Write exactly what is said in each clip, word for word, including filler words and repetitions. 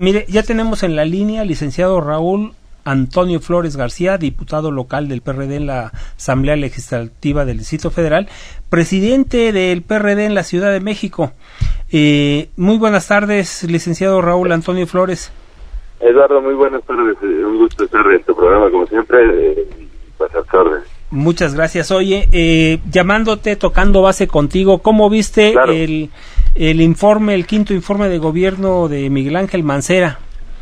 Mire, ya tenemos en la línea al licenciado Raúl Antonio Flores García, diputado local del P R D en la Asamblea Legislativa del Distrito Federal, presidente del P R D en la Ciudad de México. Eh, muy buenas tardes, licenciado Raúl Antonio Flores. Eduardo, muy buenas tardes. Un gusto estar en tu programa, como siempre, eh, pasar tarde. Muchas gracias. Oye, eh, llamándote, tocando base contigo, ¿cómo viste claro. el, el informe, el quinto informe de gobierno de Miguel Ángel Mancera?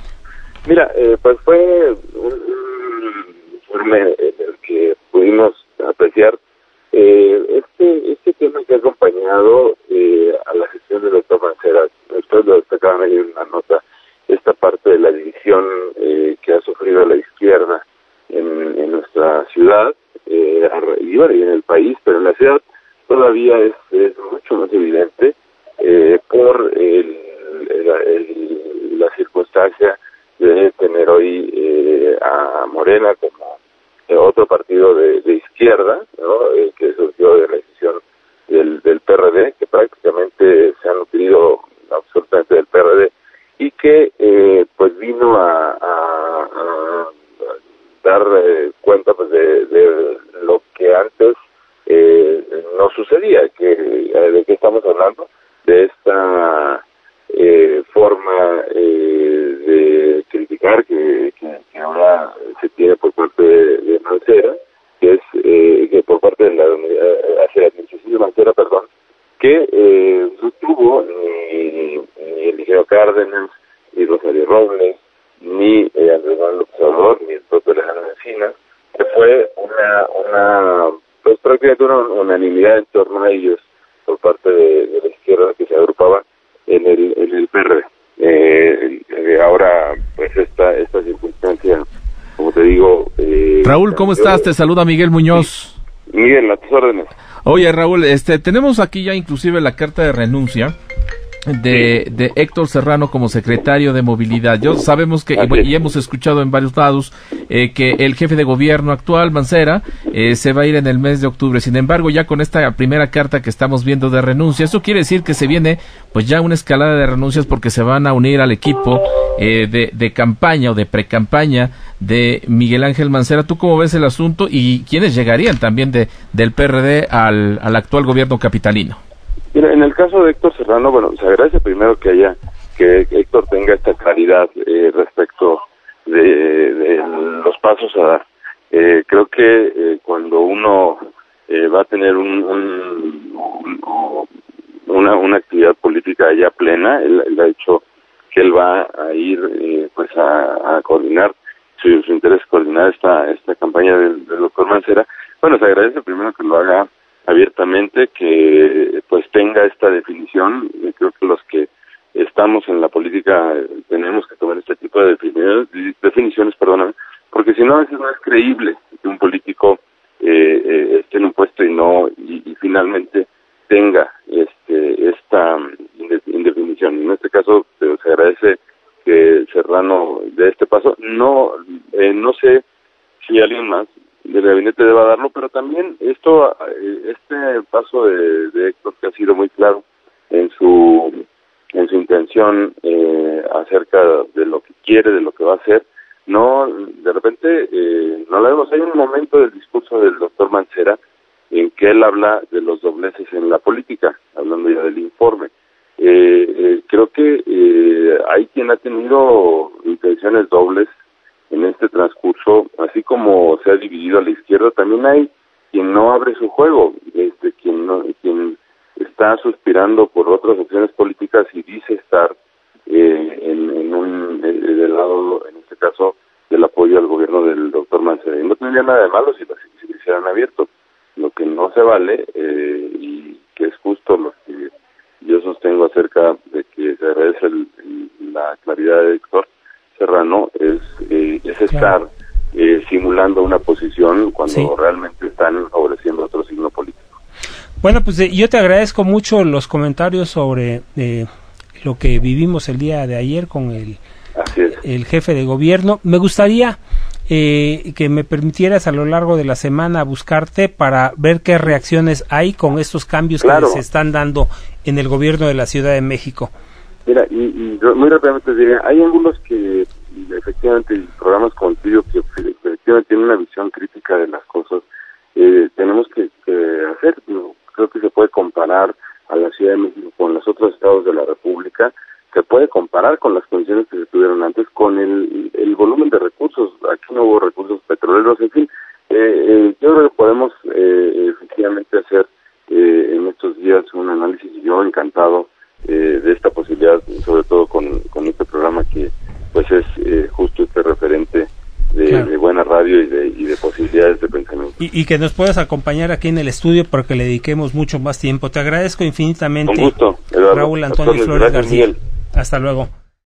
Mira, eh, pues fue un, un informe en el que pudimos apreciar eh, este este tema que ha acompañado eh, a la gestión del doctor Mancera. Ustedes lo destacaban ahí en una nota, esta parte de la división eh, que ha sufrido la izquierda en, en nuestra ciudad, eh, y bueno, y en el país, pero en la ciudad todavía es, es mucho más evidente eh, por el, el, el, la circunstancia de tener hoy eh, a Morena como eh, otro partido de, de izquierda, ¿no? Eh, que surgió de la decisión del, del P R D, que prácticamente se ha nutrido absolutamente del P R D y que eh, pues vino a, a, a dar eh, cuenta pues de, de lo que antes eh, no sucedía, que de qué estamos hablando, de esta eh, forma eh, de criticar que, que, que ahora se tiene por parte de, de Mancera, que es eh, que por parte de la hacia la administración de Mancera, perdón, que eh, no tuvo ni, ni el ingeniero Cárdenas, ni Rosario Robles, ni eh, Andrés Manuel López Obrador, ni el propio Alejandro Encinas, que fue una, una pues prácticamente una unanimidad en torno a ellos por parte de, de la izquierda que se agrupaba en el, en el P R D. Eh, eh, ahora, pues esta esta circunstancia, como te digo... Eh, Raúl, ¿cómo estás? Te saluda Miguel Muñoz. Sí. Miguel, a tus órdenes. Oye, Raúl, este tenemos aquí ya inclusive la carta de renuncia de, de Héctor Serrano como secretario de Movilidad. Yo sabemos que, y, y hemos escuchado en varios lados, eh, que el jefe de gobierno actual, Mancera, eh, se va a ir en el mes de octubre. Sin embargo, ya con esta primera carta que estamos viendo de renuncia, eso quiere decir que se viene pues ya una escalada de renuncias porque se van a unir al equipo eh, de, de campaña o de precampaña de Miguel Ángel Mancera. ¿Tú cómo ves el asunto y quiénes llegarían también de del P R D al, al actual gobierno capitalino? Mira, en el caso de Héctor Serrano, bueno, se agradece primero que haya, que Héctor tenga esta claridad eh, respecto de, de los pasos a dar. Eh, creo que eh, cuando uno eh, va a tener un, un, un, una, una actividad política ya plena, él, él ha dicho que él va a ir eh, pues a, a coordinar, su, su interés es coordinar esta, esta campaña del, del doctor Mancera. Bueno, se agradece primero que lo haga abiertamente, que pues tenga esta definición. Yo creo que los que estamos en la política tenemos que tomar este tipo de definiciones, definiciones perdóname, porque si no a veces no es creíble que un político eh, eh, esté en un puesto y no y, y finalmente tenga este esta indefinición. En este caso eh, se agradece que Serrano dé este paso. No eh, no sé si alguien más del gabinete deba darlo, pero también esto, este paso de, de Héctor, que ha sido muy claro en su en su intención eh, acerca de lo que quiere, de lo que va a hacer, no, de repente eh, no la vemos. Hay un momento del discurso del doctor Mancera en que él habla de los dobleces en la política, hablando ya del informe. Eh, eh, creo que eh, hay quien ha tenido intenciones dobles en este transcurso, así como se ha dividido a la izquierda, también hay quien no abre su juego, este, quien no, quien está suspirando por otras opciones políticas y dice estar eh, en, en un eh, del lado, en este caso, del apoyo al gobierno del doctor Mancera. Y no tendría nada de malo si lo, si lo hicieran abierto. Lo que no se vale, eh, y que es justo lo que yo sostengo acerca de que se agradece el, el, la claridad de Héctor Serrano, es, eh, es estar eh, simulando una posición cuando sí. realmente están favoreciendo otro signo político. Bueno, pues eh, yo te agradezco mucho los comentarios sobre eh, lo que vivimos el día de ayer con el, el jefe de gobierno. Me gustaría eh, que me permitieras a lo largo de la semana buscarte para ver qué reacciones hay con estos cambios claro. que se están dando en el gobierno de la Ciudad de México. Mira, y, y muy rápidamente diría, hay algunos que efectivamente, programas como el tuyo, que efectivamente tienen una visión crítica de las cosas, eh, tenemos que, que hacer, ¿no? Creo que se puede comparar a la Ciudad de México con los otros estados de la República, se puede comparar con las condiciones que se tuvieron antes, con el, el volumen de recursos. Aquí no hubo recursos petroleros, en fin, eh, eh, yo creo que podemos eh, efectivamente hacer eh, en estos días un análisis, y yo encantado eh, de esta posibilidad, sobre todo con, con este programa que pues es eh, justo este referente de, claro. de buena radio y de, y de posibilidades de pensamiento. Y, y que nos puedas acompañar aquí en el estudio porque le dediquemos mucho más tiempo. Te agradezco infinitamente. Con gusto, Eduardo. Raúl Antonio Flores García. Miguel. Hasta luego.